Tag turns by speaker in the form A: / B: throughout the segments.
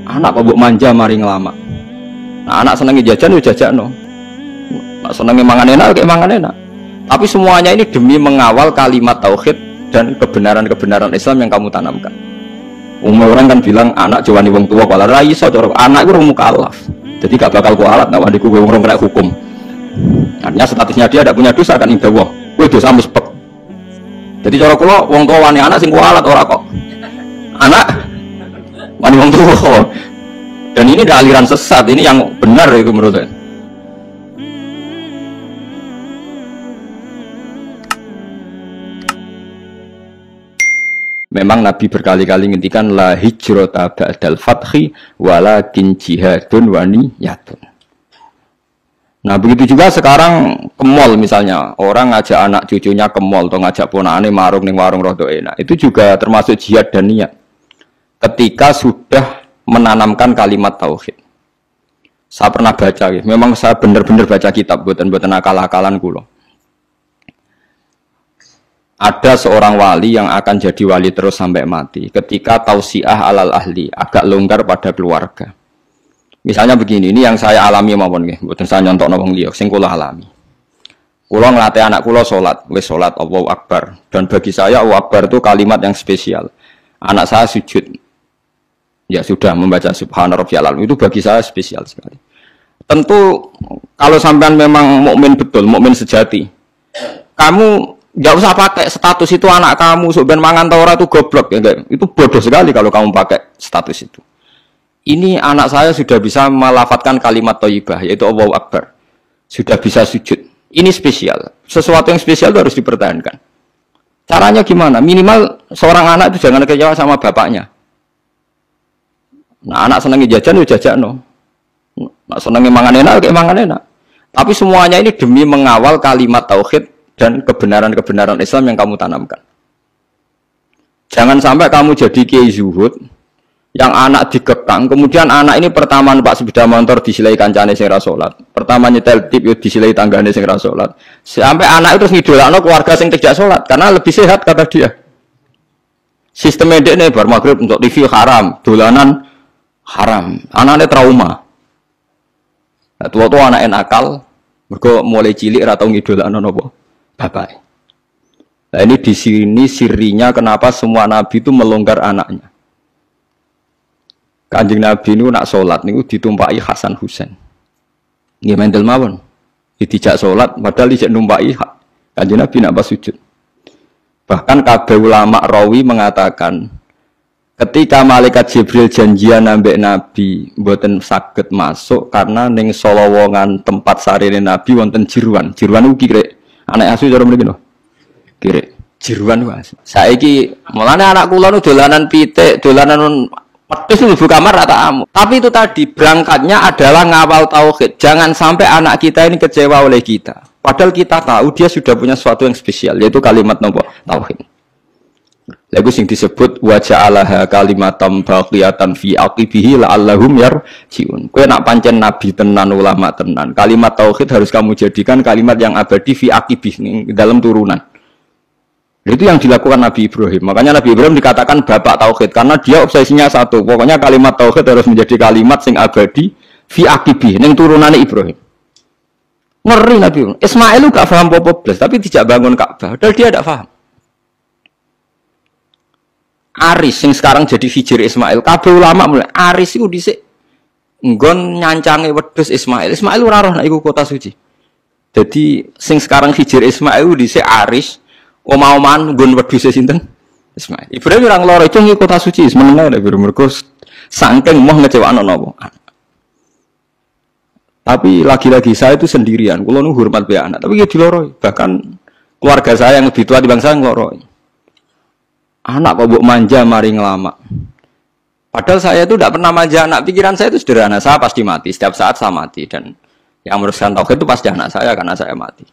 A: Anak kok mbok manja mari ngelama. Nah, anak senengi jajan yo jajakno. Nak senengi mangan enak kayak mangan enak. Tapi semuanya ini demi mengawal kalimat tauhid dan kebenaran-kebenaran Islam yang kamu tanamkan. Orang kan bilang anak jawani wong tua kalau ra iso cara anak iku urung mukallaf. Jadi gak bakal kualat nak wani kuwe wong kena hukum. Artinya statusnya dia tidak punya dosa kan indah wah. Kowe dosa mespek. Jadi cara kula wong tua wani anak sing kualat ora kok. Anak wani wong tua. Dan ini ada aliran sesat, ini yang benar itu menurut saya. Memang Nabi berkali-kali ngintikan la hijrata ba'dal fathi walakin jihadun wa niyatun. Nah begitu juga sekarang ke mall misalnya, orang ngajak anak cucunya ke mall atau ngajak ponakane marung ning warung rodo enak. Itu juga termasuk jihad dan niat. Ketika sudah menanamkan kalimat tauhid. Saya pernah baca, memang saya benar-benar baca kitab buatan akal-akalan kula. Ada seorang wali yang akan jadi wali terus sampai mati ketika tausiah alal ahli, agak longgar pada keluarga. Misalnya begini, ini yang saya alami mawon nggih, mboten saya nyontokno wong liya, sing kula alami. Kula nglatih anak kula salat, wis salat Allahu Akbar, dan bagi saya Allahu Akbar itu kalimat yang spesial. Anak saya sujud, ya sudah membaca Subhana Rabbiyal A'la, itu bagi saya spesial sekali. Tentu kalau sampean memang mukmin betul, mukmin sejati, kamu nggak usah pakai status itu anak kamu sebenarnya mangan taura itu goblok ya enggak? Itu bodoh sekali kalau kamu pakai status itu. Ini anak saya sudah bisa melafadzkan kalimat thayyibah yaitu Allahu Akbar, sudah bisa sujud. Ini spesial, sesuatu yang spesial itu harus dipertahankan. Caranya gimana? Minimal seorang anak itu jangan kecewa sama bapaknya. Nah anak senengi jajan ya jajakno, nah senengi mangan enak kayak mangan enak. Tapi semuanya ini demi mengawal kalimat tauhid dan kebenaran-kebenaran Islam yang kamu tanamkan. Jangan sampai kamu jadi kiai zuhud yang anak dikekang, kemudian anak ini pertama numpak sepeda motor disilai kancane sing ra salat, pertama nyetel tip yo disilai tanggane sing ra salat, sampai anak itu ngidolakno keluarga sing tidak salat karena lebih sehat kata dia. Sistem medek nih bar maghrib untuk TV haram, dolanan haram, anaknya trauma. Nah, tua-tua anak nakal, mergo mulai cilik ra tau ngidolakno napa bapak. Nah ini di sini sirinya kenapa semua nabi itu melonggar anaknya. Kanjeng Nabi ini nak sholat niku ditumpai Hasan Husain. Nggih mendel mawon. Dijak sholat padahal dijak numpai Kanjeng Nabi nak pas sujud. Bahkan kabeh ulama rawi mengatakan ketika malaikat Jibril janjian ambek Nabi mboten saged masuk karena ning solowongan tempat sarine Nabi wonten jiruan. Jiruan ugi krek. Anak asuh cara mriki lho. Kire jiruan Mas. Saiki mulane anak kula nu dolanan pitik, dolanan pedes mlebu kamar rata amu. Tapi itu tadi berangkatnya adalah ngawal tauhid. Jangan sampai anak kita ini kecewa oleh kita. Padahal kita tahu dia sudah punya sesuatu yang spesial yaitu kalimat napa tauhid. Lagu sing disebut wa ja'alaha kalimatam baqiyatan fi aqibihi la'allahum yarji'un. Kowe nak pancen nabi tenan ulama tenan, kalimat tauhid harus kamu jadikan kalimat yang abadi fi aqibih dalam turunan. Itu yang dilakukan Nabi Ibrahim. Makanya Nabi Ibrahim dikatakan bapak tauhid karena dia obsesinya satu. Pokoknya kalimat tauhid harus menjadi kalimat sing abadi fi aqibih ning turunane Ibrahim. Ngeri Nabi. Ismail gak paham apa-apa blas, tapi tidak bangun Ka'bah. Padahal dia tidak paham. Aris yang sekarang jadi hijir Ismail, kabeh ulama mulai Aris itu dhisik nggon nyancange wedhus Ismail. Ismail ora roh nek iku kota suci. Jadi sing sekarang hijir Ismail dhisik Aris, omah-omahan nggon wedhuse sinten? Ismail. Ibrahim ora ngloro cung iki kota suci, meneng nek mergo saking moh ngecewakno napa. Tapi lagi-lagi saya itu sendirian, kula nu hormat be anak, tapi ya diloroi. Bahkan keluarga saya yang lebih tua di bangsa ngloroi. Anak kok mbok manja mari ngelama. Padahal saya itu tidak pernah manja anak. Pikiran saya itu sederhana. Saya pasti mati. Setiap saat saya mati. Dan yang meneruskan tauhid itu pasti anak saya karena saya mati.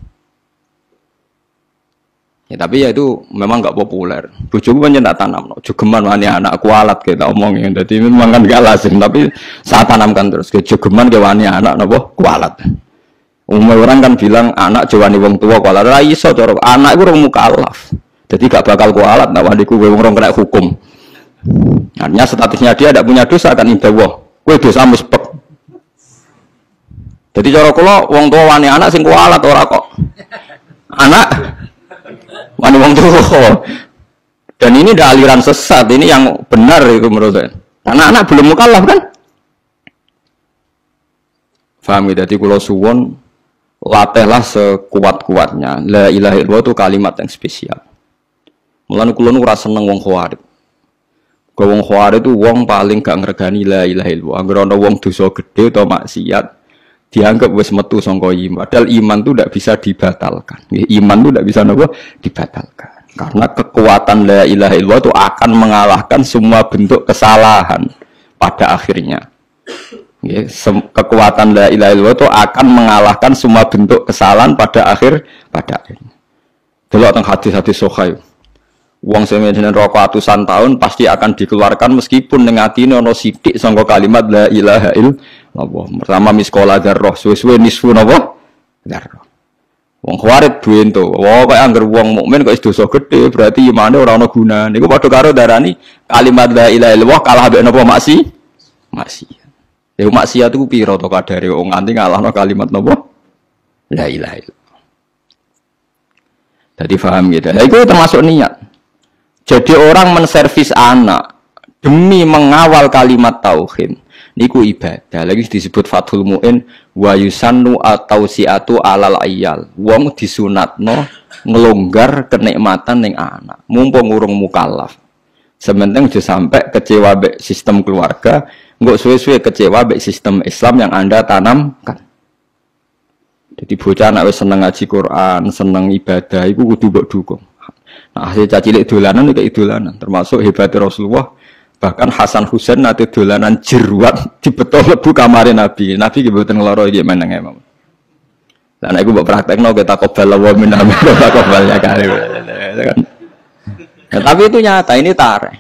A: Ya, tapi ya itu memang nggak populer. Bojoku pancen tak tanam. Jogeman wani anak kualat kita omongin. Jadi memang kan gak lazim. Tapi saya tanamkan terus. Jogeman ke wani anak napa kualat. Orang kan bilang anak jawani wong tua kualat. Ra iso cara anak iku urung mukallaf. Jadi gak bakal kualat, nak wandiku wong kena hukum. Artinya statusnya dia tidak punya dosa kan indah wah. Kowe dosa muspek. Jadi cara kula wong tua wani anak sing kualat ora kok. Anak wani wong tua. Dan ini ada aliran sesat, ini yang benar itu menurut saya. Karena anak belum mukallaf kan? Faham ya? Jadi kula suwon latihlah sekuat-kuatnya. La ilaha illallah itu kalimat yang spesial. Mulane kula nu ora seneng wong khawarij. Wong khawarij itu wong paling gak ngregani la ilaha illallah. Angger ana wong dosa gedhe utawa maksiat dianggap wis metu saka iman. Padahal iman itu tidak bisa dibatalkan. Iman itu tidak bisa napa dibatalkan. Karena kekuatan la ilaha illallah itu akan mengalahkan semua bentuk kesalahan pada akhirnya. Kekuatan la ilaha illallah itu akan mengalahkan semua bentuk kesalahan pada akhirnya. Delok teng hadis-hadis sahih. Wong sing jeneng rokok atusan tahun pasti akan dikeluarkan meskipun ning atine ana sithik sangka kalimat la ilaha illallah. Pertama miskola dzarrah, suwe-suwe nisfu napa? Dzarrah. Wong khawarij duwe ento. Wah, kaya angger wong mukmin kok dosa gedhe, berarti imane ora ana gunane. Iku padha karo darani kalimat la ilaha illallah kalah mbek napa maksiat. Ya maksiat iku pira to kadare wong nganti ngalahno kalimat napa? La ilaha illallah. Jadi paham gitu. Nah, itu termasuk niat. Jadi orang menservis anak demi mengawal kalimat tauhid niku ibadah. Lagi disebut Fathul Mu'in wa yusannu atau siatu alal ayyal. Wong disunatno ngelonggar kenikmatan ning anak. Mumpung urung mukallaf. Sementing aja sampai kecewa mbek sistem keluarga, engko suwe-suwe kecewa mbek sistem Islam yang Anda tanamkan. Jadi bocah anak wis seneng ngaji Quran, seneng ibadah iku kudu mbok dukung. Nah, hasil cacilik dolanan iki dolanan, termasuk hebatnya Rasulullah. Bahkan Hasan Husain nate dolanan jeruat dibetul lebu kamare Nabi. Nabi ki mboten ngloro iki meneng emang. Lah nek iku mbok praktekno kita qabala wa minna qabala kali. Ya, tapi itu nyata, ini tareh.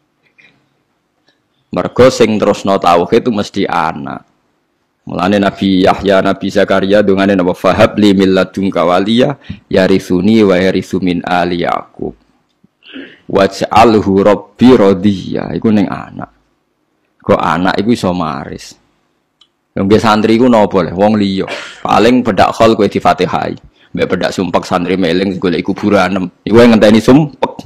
A: Mergo sing terusno tauhid itu mesti anak. Mulane Nabi Yahya, Nabi Zakaria dongane napa fahab li milladunka waliya yarithuni wa yarithu min ali Yaqub. Waj'alhu rabbi radhiya. Iku ning anak. Kok anak iku iso maris. Wong santri iku napa le? Wong liya. Paling bedak khol kowe di Fatihah. Mbek bedak sumpek santri meling golek kuburan. Iku ngenteni sumpek.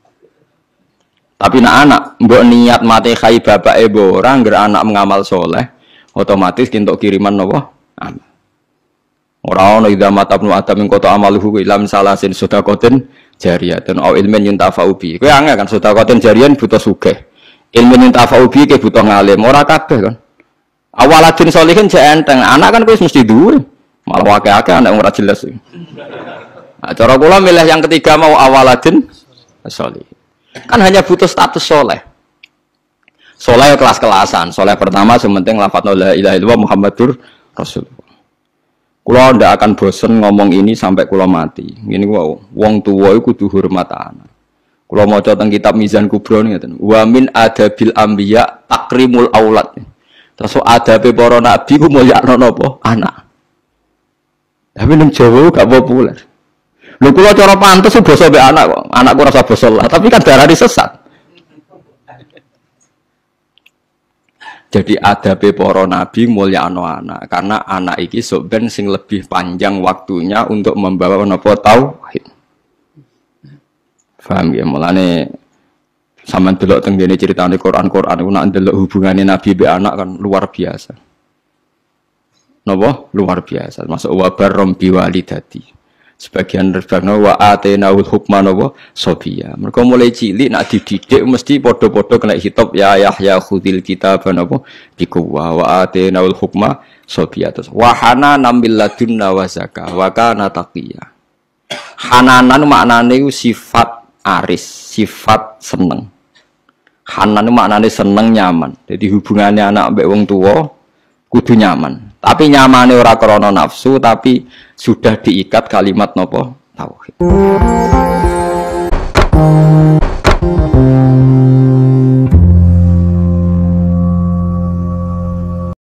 A: Tapi anak mbok niat mate khai bapake mbok ora ngger anak mengamal soleh. Otomatis kintuk kiriman napa? Amal. Ora ono idza matabnu adam ing kota amaluhu ilam salasin sedaqatin jariyatan au ilmin yuntafa'u bi. Kowe angel kan sedaqatin jariyan butuh sugih. Ilmin yuntafa'u bi ke butuh ngalim, ora kabeh kan. Awaladin sholihin jek enteng, anak kan kowe mesti duwe. Malah akeh-akeh anak ora jelas. Nah, cara kula milih yang ketiga mau awaladin sholihin. Kan hanya butuh status soleh. Soleh kelas-kelasan. Soleh pertama sementing lafadz la ilaha illallah Muhammadur Rasulullah. Kula ndak akan bosen ngomong ini sampai kula mati. Ngene wae, wong tuwa iku kudu hormat anak. Kula maca teng kitab Mizan Kubra ngeten. Wa min adabil anbiya takrimul aulad. Terus adabe para nabi ku mulyakno napa? Anak. Tapi ning Jawa gak populer. Lho kula cara pantes basa mbek anak kok. Anakku rasa basa lah, tapi kan darani sesat. Jadi adabe para nabi mulyakno anak, karena anak iki sok ben sing lebih panjang waktunya untuk membawa napa tauhid. Paham ya? Mulane sampean delok teng ngene critane Quran iku nek ndelok hubungane nabi be anak kan luar biasa. Napa? Luar biasa. Masuk wabar rombi walidati. Sebagian rebana wa atainaul hukma napa sobiya. Mergo mulai cilik nak dididik mesti padha-padha kena hitop ya Yahya khudil kitab napa bikuwa wa atainaul hukma sobiya. Terus wa hananan min ladunna wa zakah wa kana taqiyya. Hananan maknane sifat aris, sifat seneng. Hanan maknane seneng nyaman. Jadi hubungannya anak mbek wong tuwa kudu nyaman. Tapi nyamane ora krana nafsu, tapi sudah diikat kalimat nopo tauhid.